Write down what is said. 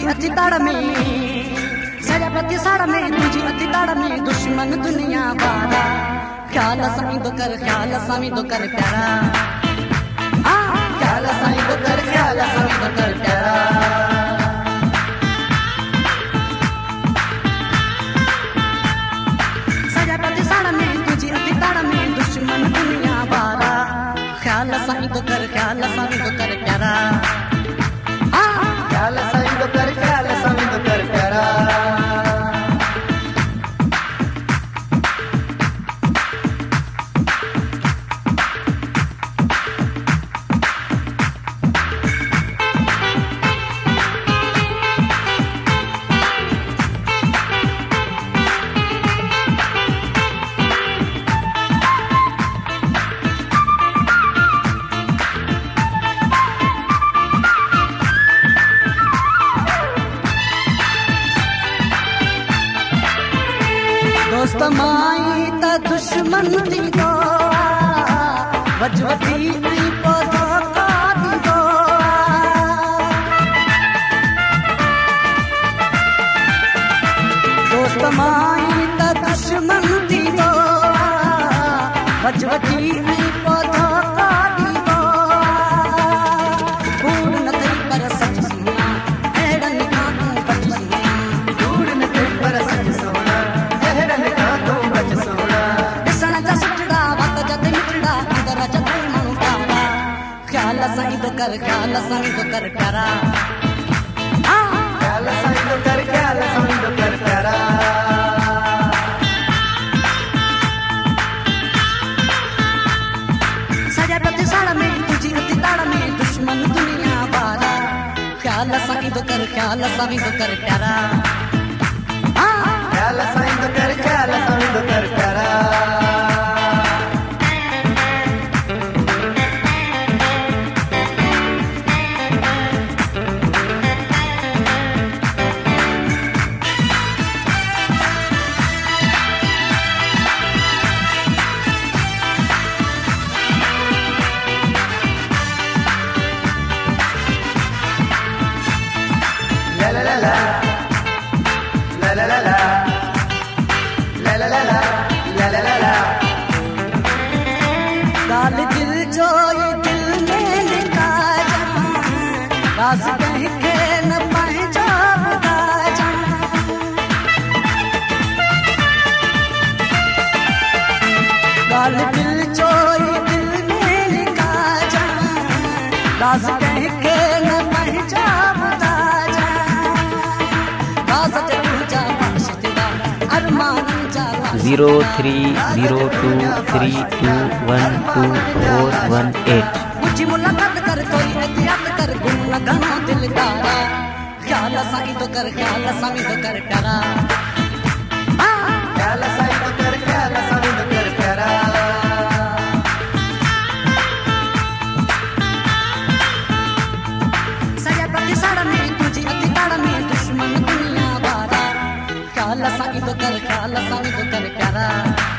तुझी अति ताड़ में सजा प्रति साड़ में तुझी अति ताड़ में दुश्मन दुनिया बारा ख्याल साईं तो कर ख्याल साईं तो कर प्यारा ख्याल साईं तो कर ख्याल साईं तो कर प्यारा सजा प्रति साड़ में तुझी अति ताड़ में दुश्मन दुनिया बारा ख्याल साईं तो कर ख्याल साईं तो कर प्यारा ख्याल साईं तो कर ख्याल साईं तो कर प्यारा दोस्त माई त दुश्मन थी दो वजवती नहीं पौधा का दी दो दोस्त माई त दुश्मन थी दो वजवती नहीं पौधा का दी दो भूल न थई पर सच सुना अहिड़न खां तूं बच सुना भूल न थई पर सच सुना अहिड़न खां तूं बच सुना ॾिसण जा सुठड़ा वक़्त जा ते मिठड़ा अंदर जा ते माण्हू प्यारा ख्याल साईं तो कर ख्याल साईं तो कर प्यारा ख्याल साईं तो कर ख्याल साईं तो कर प्यारा सजा प्रति साड़ में तुझी अति ताड़ में दुश्मन दुनिया बारा ख्याल साईं तो कर ख्याल साईं तो कर प्यारा ख्याल साईं तो कर ख्याल साईं तो कर प्यारा la la la la la la la la la la la la la la la गाल दिल जो ये दिल में लिखा राज कहीं के न पाए जा गाल दिल जो ये दिल में लिखा राज कहीं के न पाए जा राज जरूर जा बख्शदा अरमान जा 0302321218 मुझी मुलाकात कर कोई एहतियात कर गुम न गाना दिलदारा ख्याल साईं तो कर ख्याल साईं तो कर प्यारा ख्याल साईं तो कर ख्याल साईं तो कर प्यारा सजा प्रति साड़ में तुझी अति ताड़ में दुश्मन दुनिया बारा ख्याल साईं तो कर ख्याल साईं तो कर प्यारा